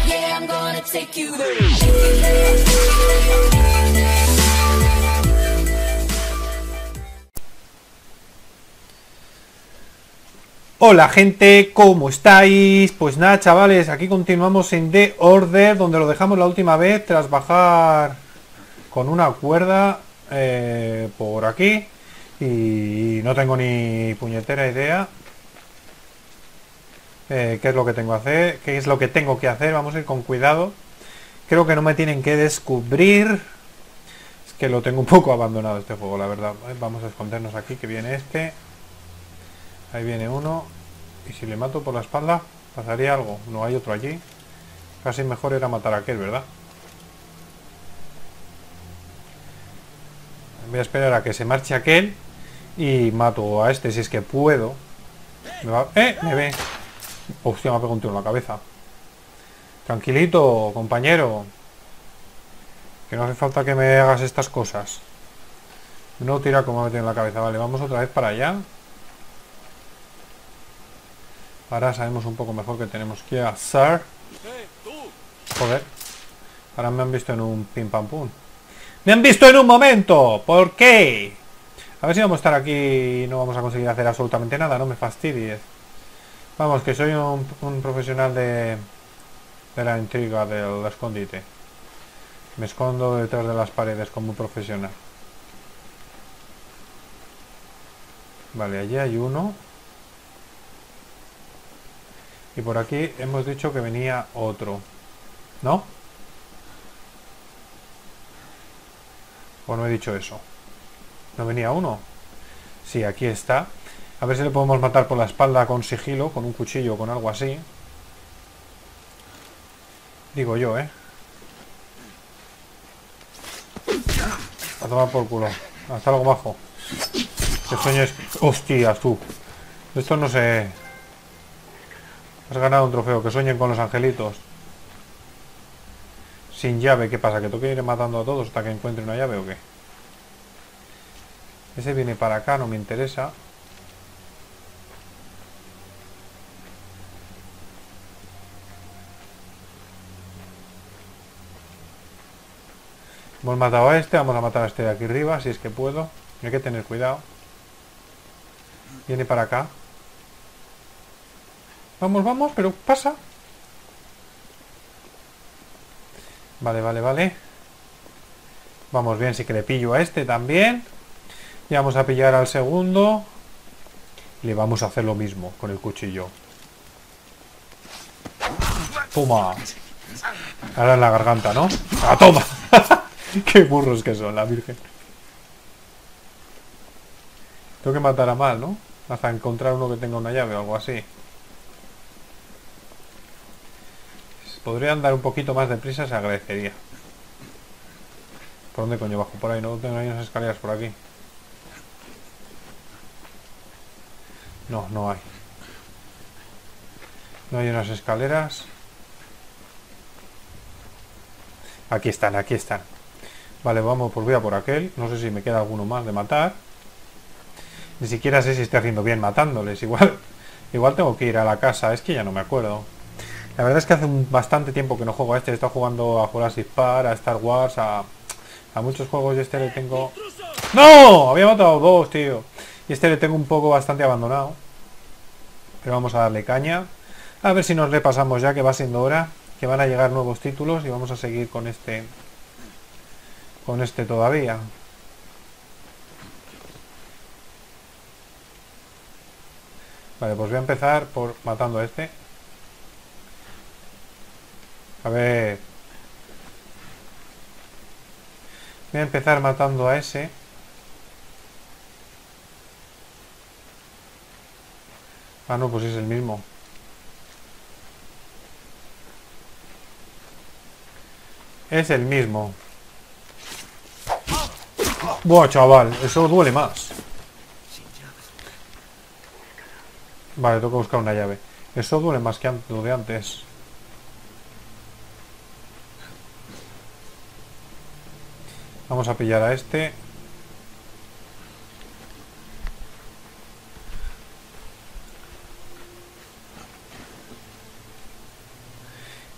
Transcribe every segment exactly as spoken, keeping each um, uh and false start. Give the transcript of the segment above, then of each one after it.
Yeah, I'm gonna take you there. Hola gente, ¿cómo estáis? Pues nada chavales, aquí continuamos en The Order, donde lo dejamos la última vez tras bajar con una cuerda eh, por aquí. Y no tengo ni puñetera idea eh, qué es lo que tengo que hacer, qué es lo que tengo que hacer. Vamos a ir con cuidado. Creo que no me tienen que descubrir. Es que lo tengo un poco abandonado este juego, la verdad. Vamos a escondernos aquí, que viene este. Ahí viene uno. Y si le mato por la espalda, ¿pasaría algo? No hay otro allí. Casi mejor era matar a aquel, ¿verdad? Voy a esperar a que se marche aquel. Y mato a este si es que puedo. Me va... ¡Eh! Me ve. Hostia, me ha pegado un tiro en la cabeza. Tranquilito, compañero. Que no hace falta que me hagas estas cosas. No tira como me metido en la cabeza. Vale, vamos otra vez para allá. Ahora sabemos un poco mejor que tenemos que hacer. Joder. Ahora me han visto en un pim pam pum. ¡Me han visto en un momento! ¿Por qué? A ver si vamos a estar aquí y no vamos a conseguir hacer absolutamente nada. No me fastidies. Vamos, que soy un, un profesional de, de la intriga, del escondite. Me escondo detrás de las paredes como un profesional. Vale, allí hay uno. Y por aquí hemos dicho que venía otro. ¿No? ¿O no he dicho eso? ¿No venía uno? Sí, aquí está. A ver si le podemos matar por la espalda con sigilo, con un cuchillo o con algo así. Digo yo, ¿eh? A tomar por culo. Hasta luego, bajo. Que sueño es... ¡Hostias, tú! Esto no sé... Has ganado un trofeo. Que sueñen con los angelitos. Sin llave. ¿Qué pasa? ¿Que tengo que ir matando a todos hasta que encuentre una llave o qué? Ese viene para acá. No me interesa. Hemos matado a este. Vamos a matar a este de aquí arriba. Si es que puedo. Hay que tener cuidado. Viene para acá. Vamos, vamos, pero pasa. Vale, vale, vale. Vamos bien, sí que le pillo a este también. Y vamos a pillar al segundo. Y le vamos a hacer lo mismo con el cuchillo. Toma. Ahora en la garganta, ¿no? ¡Ah, toma! ¡Qué burros que son, la virgen! Tengo que matar a mal, ¿no? Hasta encontrar uno que tenga una llave o algo así. Podría andar un poquito más deprisa, se agradecería. ¿Por dónde coño bajo? Por ahí, ¿no? Tengo ahí unas escaleras por aquí. No, no hay. No hay unas escaleras. Aquí están, aquí están. Vale, vamos, pues voy a por aquel. No sé si me queda alguno más de matar. Ni siquiera sé si estoy haciendo bien matándoles. Igual, igual tengo que ir a la casa. Es que ya no me acuerdo. La verdad es que hace un, bastante tiempo que no juego a este. He estado jugando a Jurassic Park, a Star Wars, a, a muchos juegos. Y este le tengo... ¡No! Había matado dos, tío. Y este le tengo un poco bastante abandonado. Pero vamos a darle caña. A ver si nos repasamos ya, que va siendo hora. Que van a llegar nuevos títulos y vamos a seguir con este... Con este todavía. Vale, pues voy a empezar por matando a este. A ver. Voy a empezar matando a ese. Ah, no, pues es el mismo. Es el mismo. Buah, chaval, eso duele más. Vale, tengo que buscar una llave. Eso duele más que lo de antes. Vamos a pillar a este.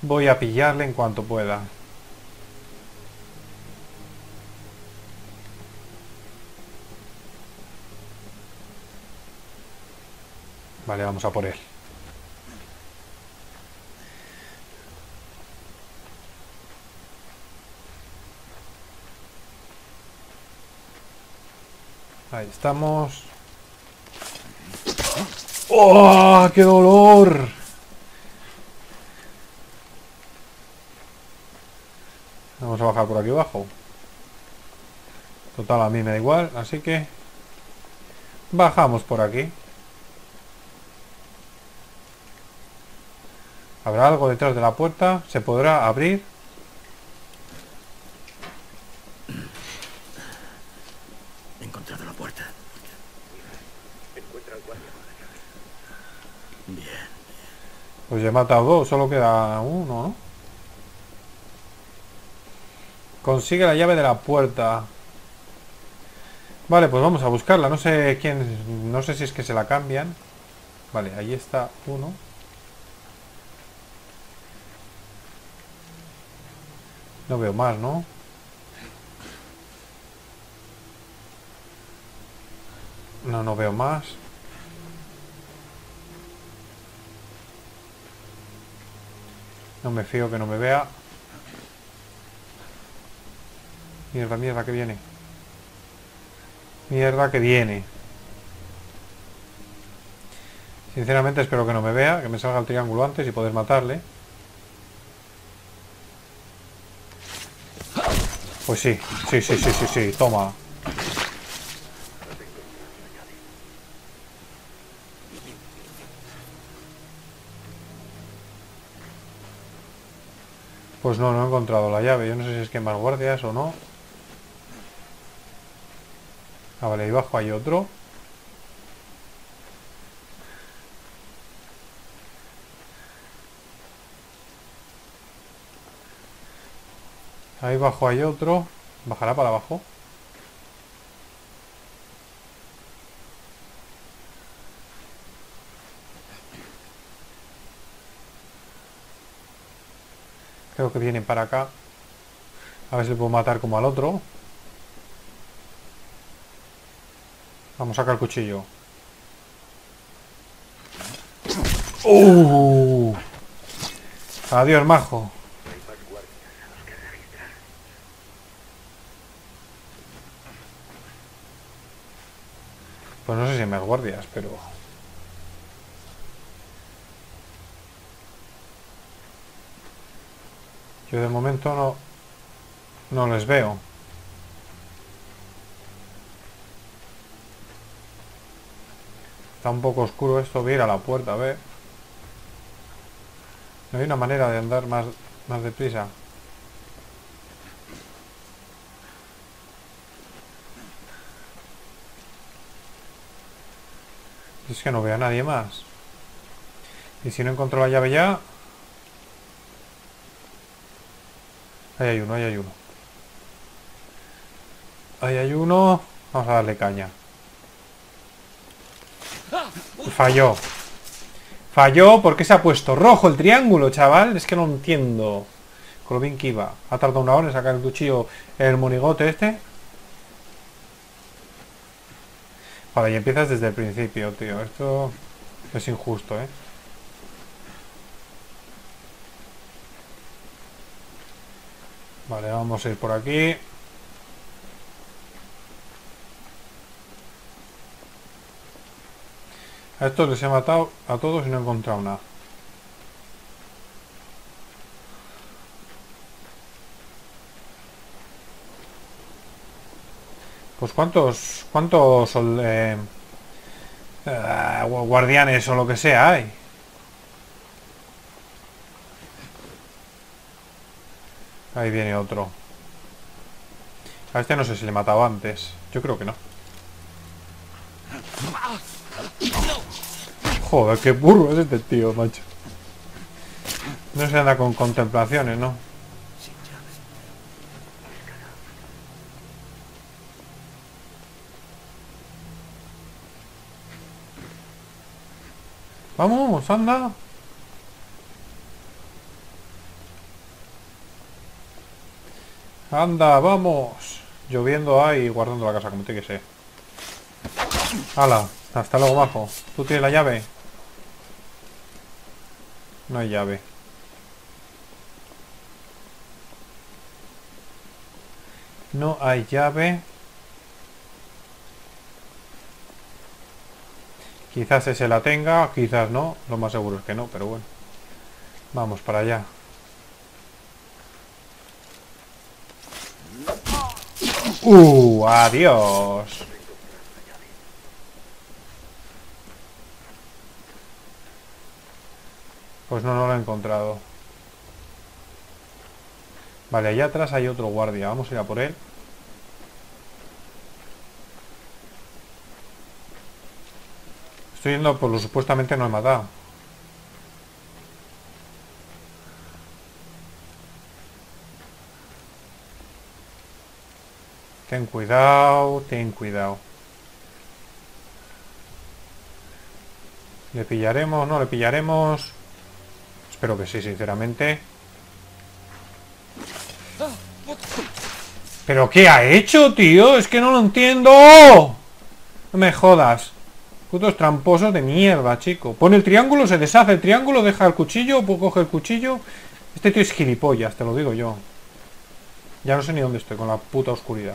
Voy a pillarle en cuanto pueda. Vale, vamos a por él. Ahí estamos. ¡Oh, qué dolor! Vamos a bajar por aquí abajo. Total, a mí me da igual, así que bajamos por aquí. ¿Habrá algo detrás de la puerta? ¿Se podrá abrir? He encontrado la puerta. Bien. Pues ya he matado dos, solo queda uno, ¿no? Consigue la llave de la puerta. Vale, pues vamos a buscarla. No sé quién... No sé si es que se la cambian. Vale, ahí está uno. No veo más, ¿no? No, no veo más. No me fío que no me vea. Mierda, mierda, que viene. Mierda, que viene. Sinceramente espero que no me vea, que me salga el triángulo antes y poder matarle. Pues sí, sí, sí, sí, sí, sí, toma. Pues no, no he encontrado la llave. Yo no sé si es que hay más guardias o no. Ah, vale, ahí abajo hay otro. Ahí abajo hay otro. Bajará para abajo. Creo que vienen para acá. A ver si le puedo matar como al otro. Vamos a sacar el cuchillo. ¡Uh! Adiós, majo. Pues no sé si hay más guardias, pero... Yo de momento no... No les veo. Está un poco oscuro esto. Voy a ir a la puerta, a ver. No hay una manera de andar más, más deprisa. Es que no veo a nadie más. Y si no encuentro la llave ya... Ahí hay uno, ahí hay uno. Ahí hay uno. Vamos a darle caña. Falló. Falló porque se ha puesto rojo el triángulo, chaval. Es que no entiendo. Con lo bien que iba. Ha tardado una hora en sacar el cuchillo en el monigote este. Vale, y empiezas desde el principio, tío. Esto es injusto, ¿eh? Vale, vamos a ir por aquí. A estos les he matado a todos y no he encontrado nada. Pues cuántos... Cuántos... Eh, eh, guardianes o lo que sea hay. Ahí viene otro. A este no sé si le he matado antes. Yo creo que no. Joder, qué burro es este tío, macho. No se anda con contemplaciones, ¿no? Vamos, anda. Anda, vamos. Lloviendo ahí, guardando la casa como tiene que ser. Hala, hasta luego, bajo. ¿Tú tienes la llave? No hay llave. No hay llave. Quizás ese la tenga, quizás no. Lo más seguro es que no, pero bueno. Vamos para allá. ¡Uh! ¡Adiós! Pues no, no lo he encontrado. Vale, allá atrás hay otro guardia. Vamos a ir a por él. Estoy yendo por lo supuestamente no he matado. Ten cuidado, ten cuidado. ¿Le pillaremos? ¿No le pillaremos? Espero que sí, sinceramente. ¿Pero qué ha hecho, tío? Es que no lo entiendo. No me jodas. Putos tramposos de mierda, chico. Pone el triángulo, se deshace el triángulo, deja el cuchillo, pues coge el cuchillo. Este tío es gilipollas, te lo digo yo. Ya no sé ni dónde estoy, con la puta oscuridad.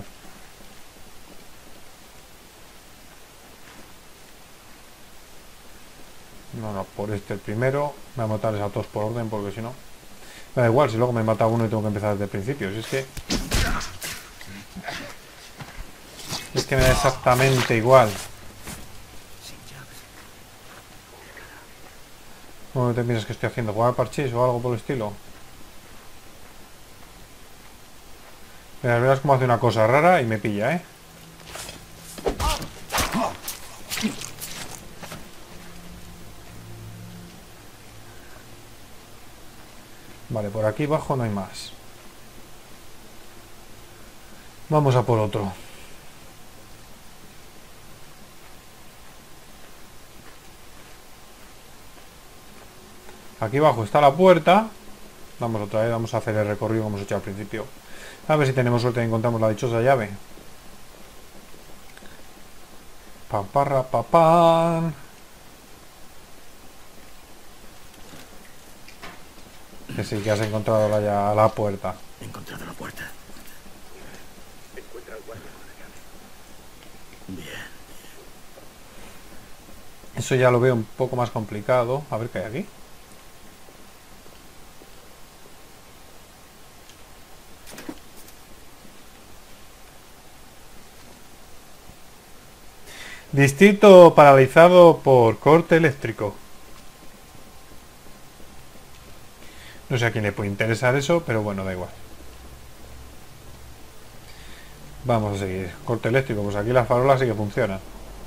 No, no, por este el primero. Voy a matarles a todos por orden, porque si no... Me da igual, si luego me mata uno y tengo que empezar desde el principio. Si es que... Es que me da exactamente igual. ¿Cómo te piensas que estoy haciendo? ¿Jugar parchís o algo por el estilo? Mira, verás cómo hace una cosa rara y me pilla, ¿eh? Vale, por aquí abajo no hay más. Vamos a por otro. Aquí abajo está la puerta. Vamos otra vez, vamos a hacer el recorrido como hemos hecho al principio. A ver si tenemos suerte y encontramos la dichosa llave. Paparra papán. Que sí, que has encontrado la, ya, la puerta. He encontrado la puerta. Encuentra el guardia con la llave. Bien. Eso ya lo veo un poco más complicado. A ver qué hay aquí. Distrito paralizado por corte eléctrico. No sé a quién le puede interesar eso, pero bueno, da igual. Vamos a seguir. Corte eléctrico, pues aquí las farolas sí que funcionan.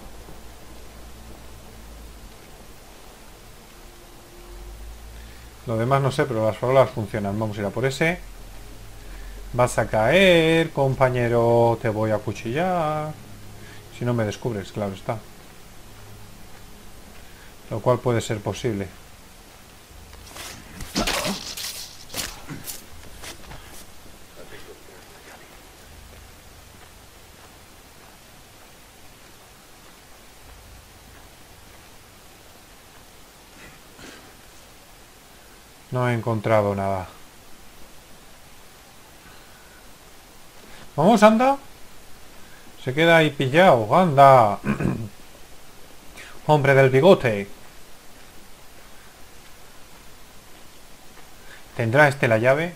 Lo demás no sé, pero las farolas funcionan. Vamos a ir a por ese. Vas a caer, compañero. Te voy a acuchillar. Si no me descubres, claro está. Lo cual puede ser posible. No he encontrado nada. Vamos, anda. Se queda ahí pillado, anda. Hombre del bigote. ¿Tendrá este la llave?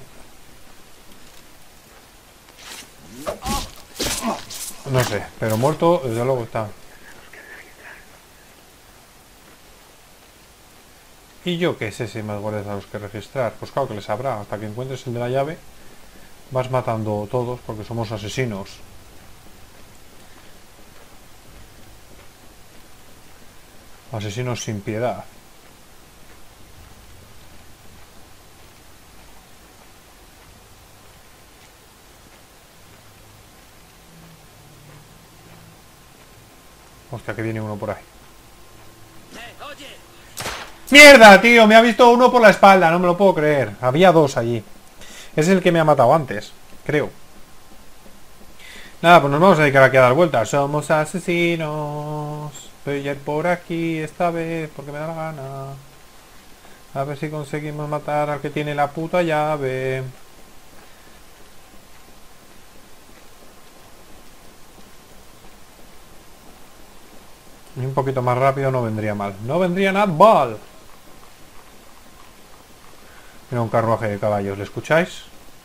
No sé, pero muerto desde luego está. ¿Y yo qué sé si más guardias a los que registrar? Pues claro que les habrá. Hasta que encuentres el de la llave vas matando todos porque somos asesinos. Asesinos sin piedad. Hostia, que viene uno por ahí. ¡Mierda, tío! Me ha visto uno por la espalda, no me lo puedo creer. Había dos allí. Es el que me ha matado antes, creo. Nada, pues nos vamos a dedicar aquí a dar vueltas. Somos asesinos. Voy a ir por aquí esta vez porque me da la gana. A ver si conseguimos matar al que tiene la puta llave. Y un poquito más rápido no vendría mal. No vendría nada mal. Mira un carruaje de caballos, ¿le escucháis?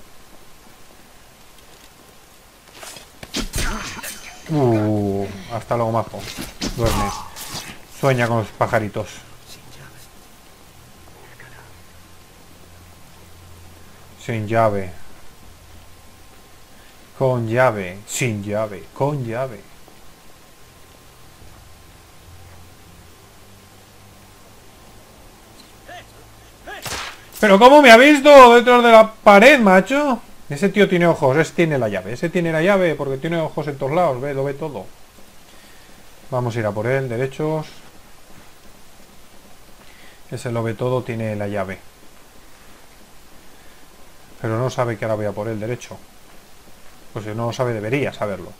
Uh, hasta luego, majo. Duerme. Sueña con los pajaritos. Sin llave. Con llave. Sin llave. Con llave. ¿Pero cómo me ha visto detrás de la pared, macho? Ese tío tiene ojos, ese tiene la llave. Ese tiene la llave porque tiene ojos en todos lados, ve, lo ve todo. Vamos a ir a por él, derechos. Ese lo ve todo, tiene la llave. Pero no sabe que ahora voy a por él, derecho. Pues si no lo sabe, debería saberlo.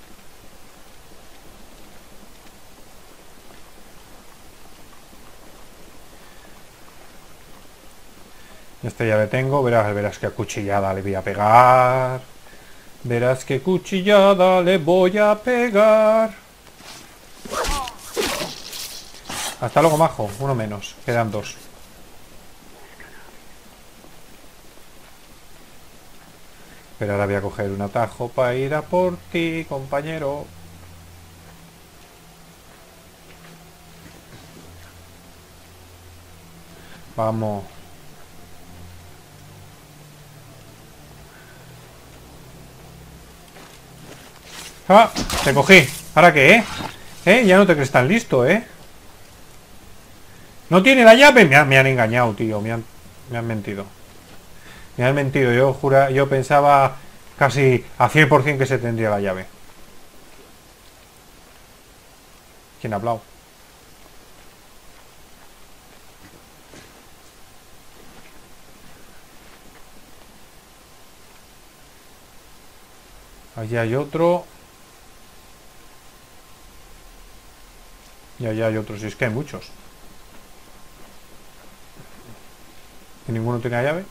Este ya le tengo, verás, verás que cuchillada le voy a pegar. Verás que cuchillada le voy a pegar. Hasta luego, majo, uno menos, quedan dos. Pero ahora voy a coger un atajo para ir a por ti, compañero. Vamos. ¡Ah! Te cogí. ¿Ahora qué, eh? ¿Eh? Ya no te crees tan listo, ¿eh? ¿No tiene la llave? Me, ha, me han engañado, tío. Me han, me han mentido. Me han mentido. Yo jura, yo pensaba casi a cien por cien que se tendría la llave. ¿Quién ha hablado? Allí hay otro. Y allá hay otros, y es que hay muchos. ¿Y ninguno tiene la llave?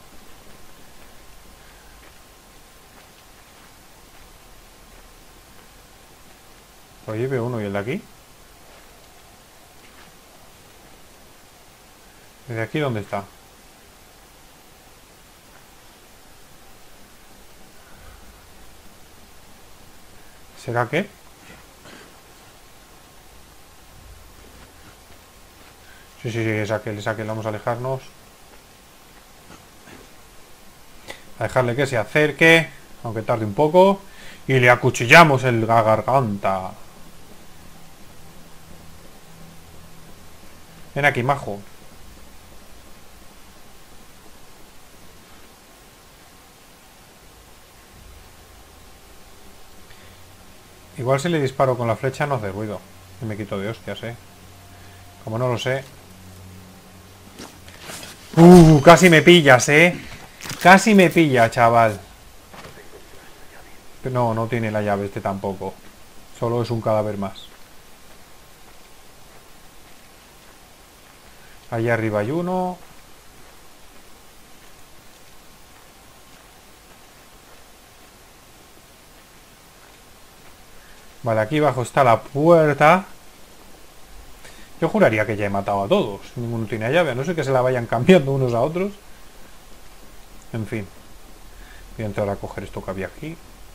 Oye, veo uno, ¿y el de aquí? ¿El de aquí dónde está? ¿Será que? Sí, sí, sí, es aquel, es aquel. Vamos a alejarnos. A dejarle que se acerque, aunque tarde un poco. Y le acuchillamos el la garganta. Ven aquí, majo. Igual si le disparo con la flecha no hace ruido. Y me quito de hostias, eh. Como no lo sé. Uh, casi me pillas, eh. Casi me pilla, chaval. No, no tiene la llave este tampoco. Solo es un cadáver más. Allá arriba hay uno. Vale, aquí abajo está la puerta. Yo juraría que ya he matado a todos. Ninguno tiene llave, a no ser que se la vayan cambiando unos a otros. En fin. Voy a entrar a coger esto que había aquí.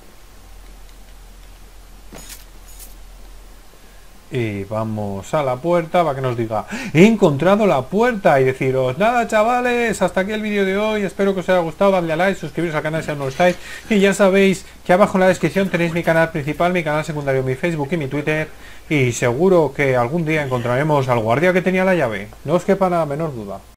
Y vamos a la puerta para que nos diga: he encontrado la puerta. Y deciros: nada, chavales, hasta aquí el vídeo de hoy. Espero que os haya gustado. Dadle a like, suscribiros al canal si aún no lo estáis. Y ya sabéis que abajo en la descripción tenéis mi canal principal, mi canal secundario, mi Facebook y mi Twitter. Y seguro que algún día encontraremos al guardia que tenía la llave. No os quepa la menor duda.